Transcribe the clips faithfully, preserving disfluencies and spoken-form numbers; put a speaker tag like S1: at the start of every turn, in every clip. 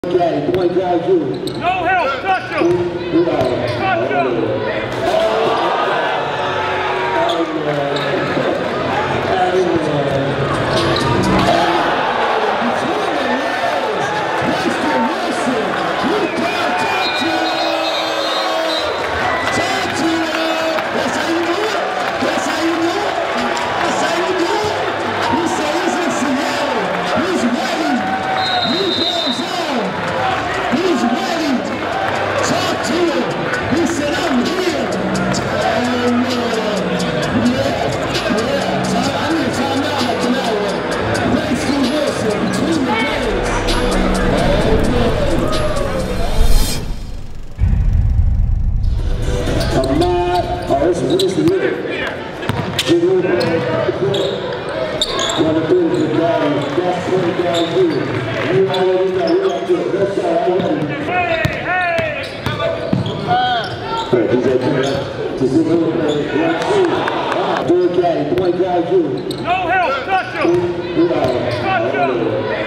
S1: Okay, point guard you.
S2: No help, touch him. Touch him. No help, touch him. Touch him.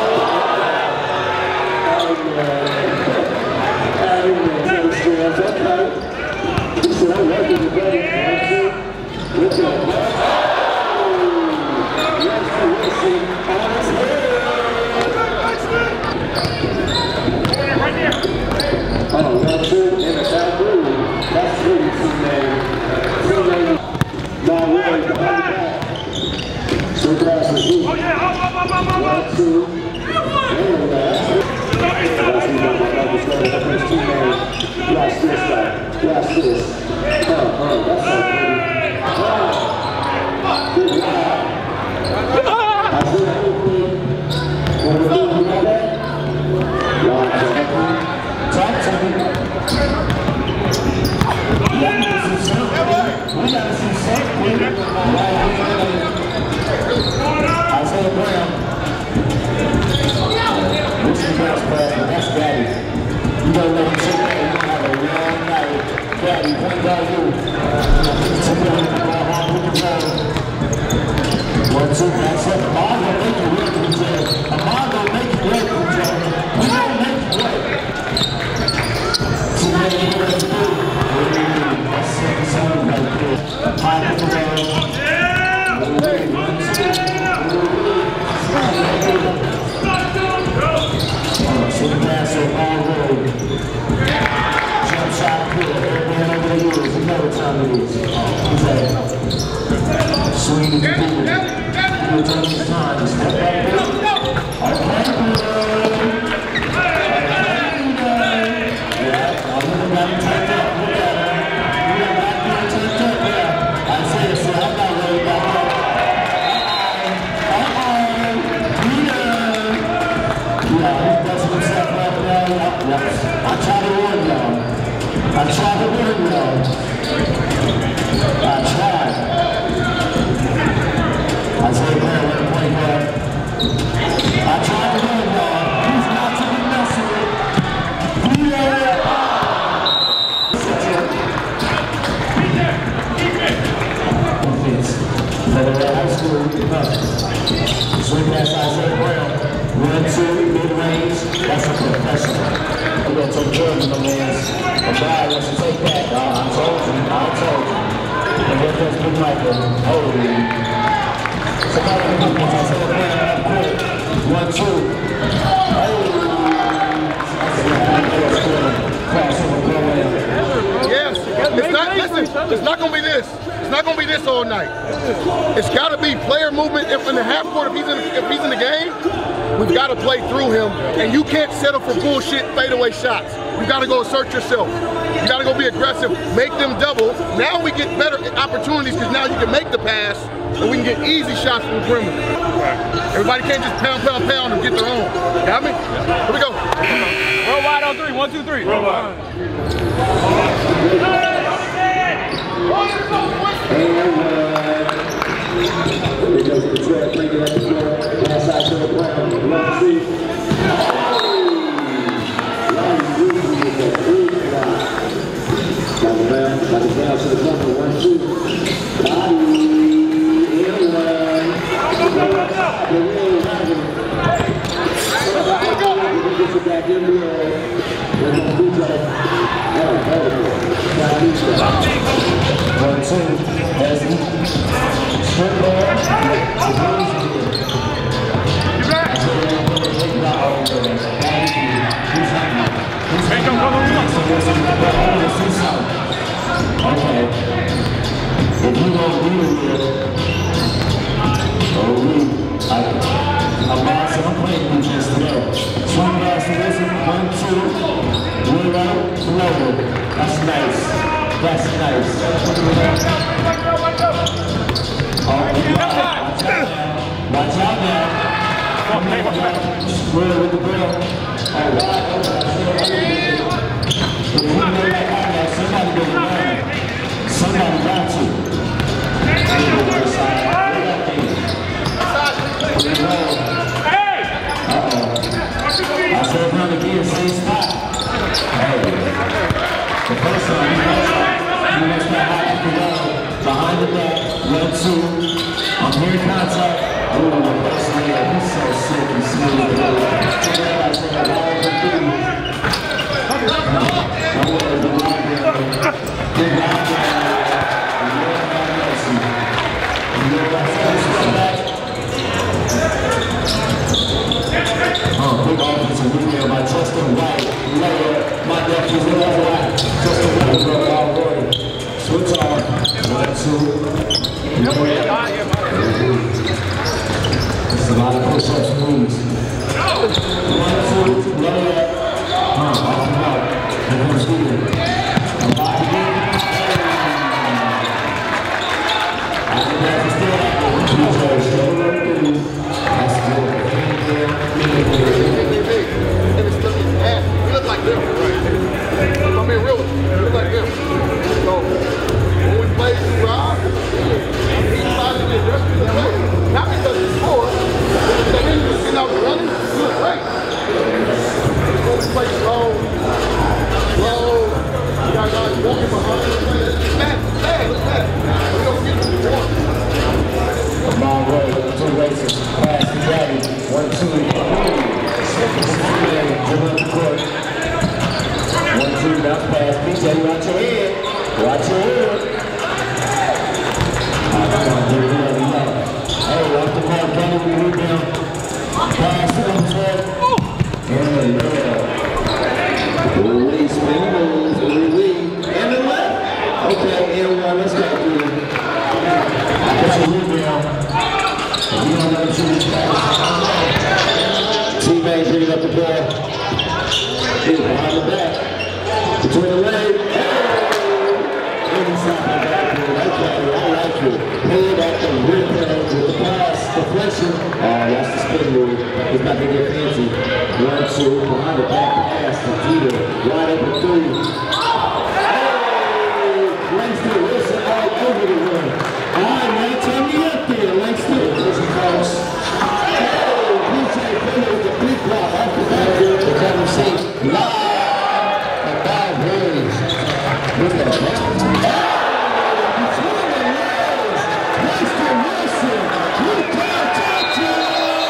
S3: It's not going to be this. It's not going to be this all night. It's got to be player movement in the half court. If he's in, if he's in the game, we've got to play through him. And you can't settle for bullshit fadeaway shots. You got to go assert yourself. You got to go be aggressive. Make them double. Now we get better opportunities because now you can make the pass and we can get easy shots from the perimeter. Everybody can't just pound, pound, pound and get their own. Got me? Here we go.
S2: Roll wide on three. One, two, three. Roll wide.
S1: Because the track making at the floor, last side to the ground, one, two. Got the down, got the down to the corner, one, two. Body, in one. Get it back give it away. We're going to do that. One, two, as he straight ball. Okay. If you don't do it, oh, we, I, I'm lost, I'm playing defense today. Swing pass to Wilson, one, two, wheel out, lower. That's nice. That's nice. Oh, watch out now. Watch out now. Square with the ball. All right. If you know that, somebody goes around. Somebody got to. Uh-oh. I said run again, same spot. Hey. The first one, he wants that high up the wall. Behind the back, one, two. I'm hearing contact. Oh, the first one, he's so sick and smooth. Oh, big offensive movement by Justin White. Lower, my left is over right. Justin White, bro, all right. Switch on. One, two. That's a lot of push-ups moves. One, two, lower. Huh, off the mark. And then Steven. A lot of good. I think that's still happening. That's good.
S3: We look like them, right? I'm being real with you. We look like them. So, when we play Rob, he decided to be aggressive in the play. Not because he scored, but that he was getting out running, he was great. When we play slow, slow, we got guys walking behind us. Bad, bad, bad. We don't get to the point.
S1: Long way, two races, pass to Daddy, one, two, dribble the court. One, two, bounce pass, B J, watch your head, watch your head. Come on, here we go, hey, off the ball, Kenny, we rebound. Pass to him, Fred. Yeah, yeah. Release, spin moves, release, and the left. Okay, and one, let's go. That's a rebound. Teammate bringing up the ball. He's behind the back. Between the legs. Inside the backboard. Okay, I like it. Head at the rip with the pass. Deflection. Oh, that's the spin move. He's about to get fancy. One, two, behind the back pass to Peter. Wide open three. Hey! Langston Wilson all over the room. All right, man, turn me up there. Langston. Listen close. With the big block off the back here to come and see live and five ways. Look at that. Between the legs, Langston Wilson. We can't touch it.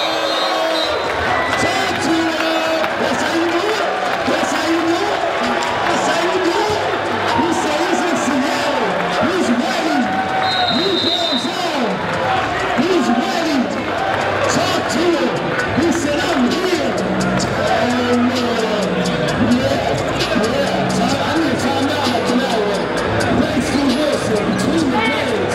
S1: Touch it. That's how you do it. That's how you do it. That's how you do it. He said he's in Seattle. He's ready. He goes on. He's ready. Talk to him. He said, I'm here. Oh, no. Yeah, yeah. So I need to time out like an hour. Langston Wilson, between the legs.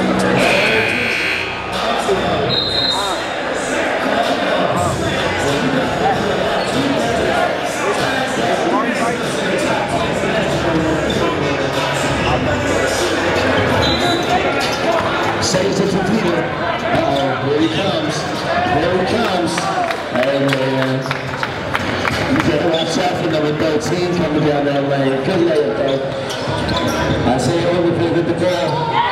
S1: Saves it to Peter. Uh-oh, here he comes. Here he comes. Hey, man. You gotta watch out for number thirteen coming down that lane. Good layup, though. I say Overfield with the ball.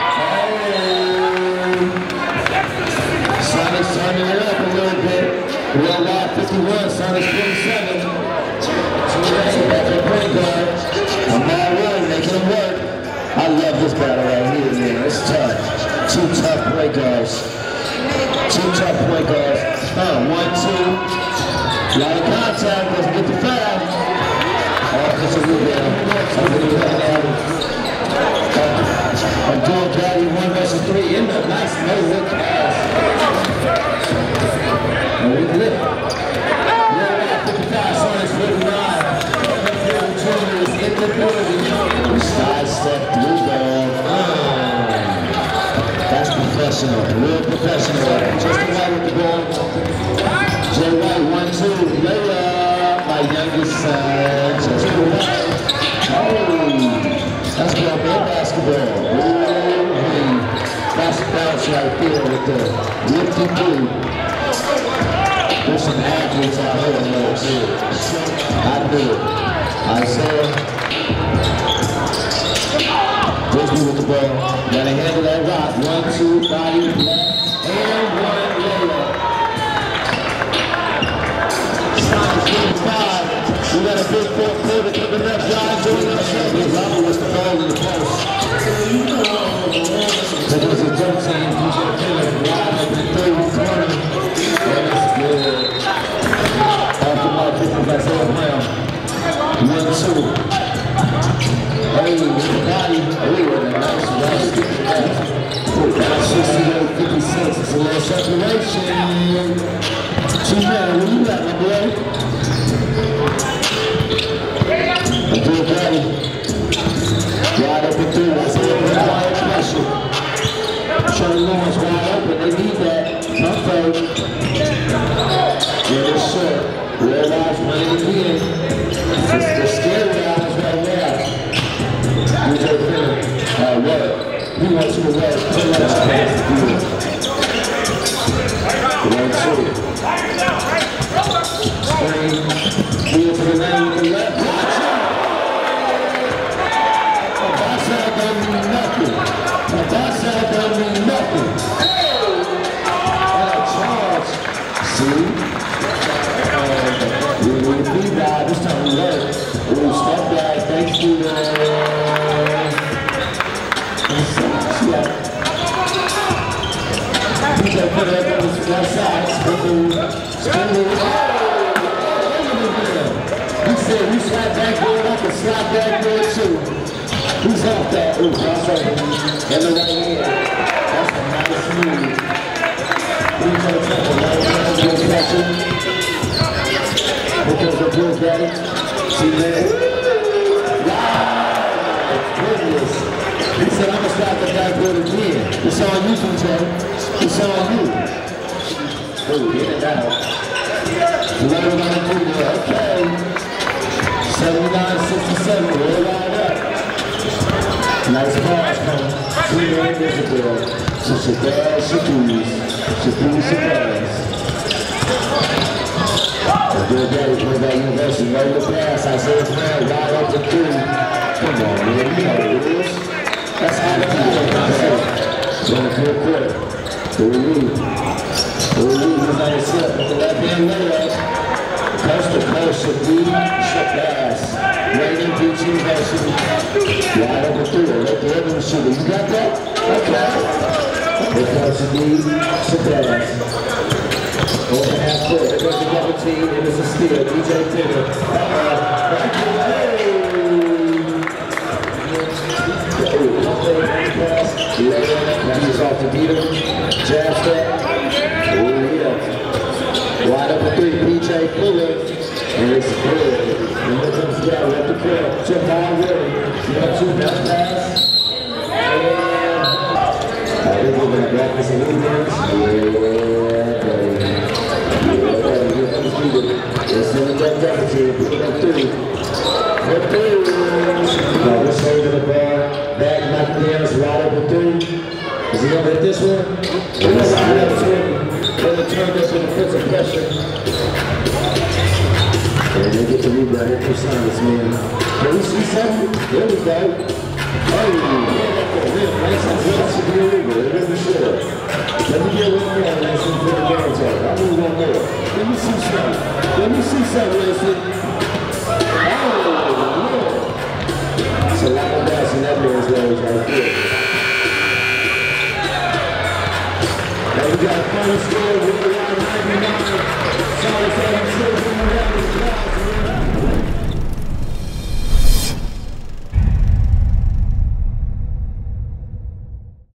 S1: Hey! Sonic's turning it up a little bit. Real live fifty-one, Sonic's twenty-seven. Two races back at point guard. I'm all one, making him work. I love this battle right here, man. It's tough. Two tough point guards. Two tough point guards. Uh, one, two. lot of contact, doesn't get the foul. Offensive rebound. Abdul Gaddy, one versus three in the nice no-look pass. And we lit. fifty-five, Sonics fifty-nine. Is in the building. Sidestep through ball. That's professional, real professional. Just White with the ball. Jay White, one, two, layup. My youngest son, just White. Oh, that's called mid basketball. Ooh, that's a bounce right there with the lifting blue. There's some athletes out here in there too. I do it. Isaiah. Brisbane with the ball. Gotta handle that rock. One, two, body, left, and one layup. Stop fifty-five. We got a big fourth quarter coming up. John doing us. Robert was the ball in the post. So there's a thirteen. He's going to kill it. Wide open third corner. That's good. After my fifty, that's all Brown. One, two. Hey, with the body. Oh, what a nice rush. sixty-eight fifty-six. It's a little separation. Two men, where you at, my boy? Abdul Gaddy. Wide open three. That's it. Wide pressure. Charlie Lawrence wide open. They need that. Comfort. Yeah, it's short. Red eyes running again. The scary eyes right now. D J Finner. Uh, what? He wants you to work. Two last pass to do it. One, two. Screen. Heel to the lane with the left. A box out don't mean nothing. A box out don't mean nothing. And a charge. See? We need a feed guy. This time we work. Ooh, step back. Thanks to the... D J put it up on the left side. Spindle. Spindle. He said we slap back door up and slap back door too. Who's off that? Ooh, that's right. And the right hand. That's a nice move. D J Temple, right hand, good catcher. Here comes the Abdul Gaddy. See that? Wow! Goodness. He said, I'm going to stop the backboard again. It's on you, D J. It's on you. Oh, get it out. eleven on the three there. Okay. seventy-nine sixty-seven. Roll right up. Nice pass from Three-Man Visitor. So Shabazz Shabouz. Shabouz Shabazz. Abdul Gaddy playing by University. Right with the pass. Isaiah Brown. Right up the three. Come on, man. You know what it is. That's how the play. So in the fourth quarter. Here we lead. Here we lead. He's on his hip with the left hand layup. Coast to coast, Shabouz Shabazz. Reagan Beach University. Wide open three. Let the other shooter. You got that? Okay. Here comes Shabouz Shabazz. Over half court. There goes the double team. It is a steal. D J Tigger. Matches off to Peter. Jab step. Oh, yeah. Wide open three. P J Fuller. And it's good. And here comes Gaddy at the court. Chip ball ready. You got two bounce pass. And I think we're going to practice some movements. Yeah, buddy. Yeah, buddy. Here comes Peter. It's in the double double team. Pick it up three. For three. Now we're saving the ball. Back, knock it down. It's wide open three. Is he gonna hit this one? We're gonna line up to him. They're gonna turn this with defensive pressure. And they get the rebound. Here comes Sonics, man. Can we see something? There we go. Oh, yeah, that's a rip. Nice and good. That's a good rebound. It really should. Let me get one more. Nice and good game talk. I really want more. Let me see something. Let me see something, Wilson. Oh, Lord. So like I'm passing that man's legs right there. Now we got a final score with the line ninety-nine. Sonics eighty-two.